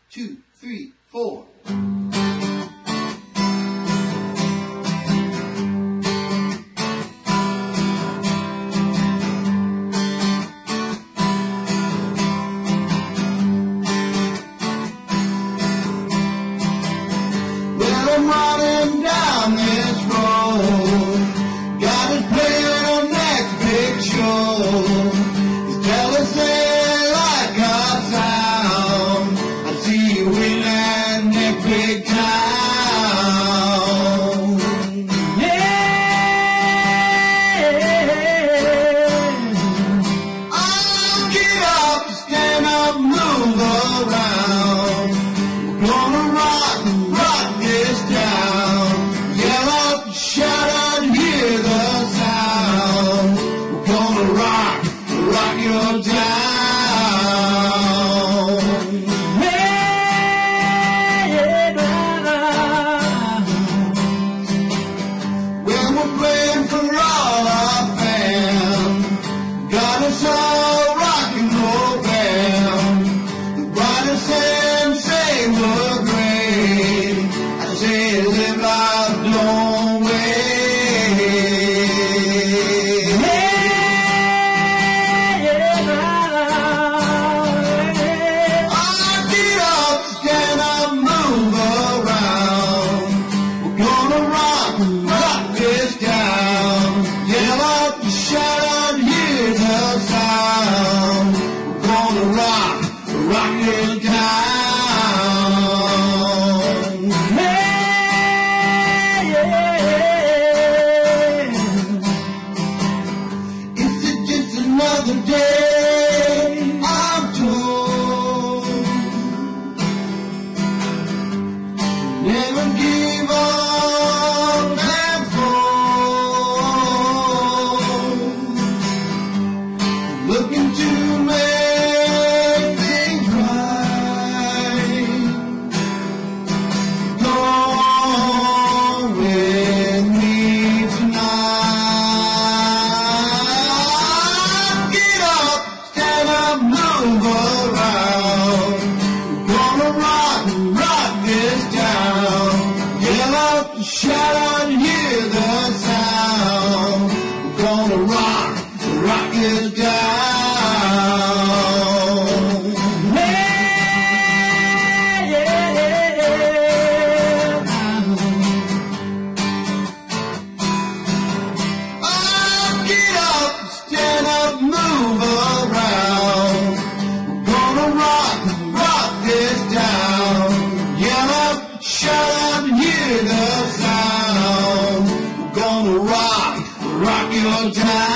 2, 3, 4. Well, I'm running down this road, got it playing on next big show. It's jealous they like our sound. I see you in that next big town. Yeah, I'll get up, stand up, move around. We're gonna rock this town. Yell out, shout out, hear the sound. We're gonna rock your town. Hey, well, we're playing for all our fans. Got us all rock and roll band. The writers say we're great. I say live life, don't wait. I'll get up, stand up, move around. We're gonna rock this town. Yell out, shout out, hear the sound. We're gonna rock this town. Is it just another day? I'm told never give up and fold. Looking to make things right. Go on with me tonight. Get up, stand up, move around. We're gonna rock this town. Yell out, shout out, hear the sound. We're gonna rock this town. Hey, I'll get up, stand up, move around. We're gonna rock this town. Yell out, shout out, hear the sound. We're gonna rock your town.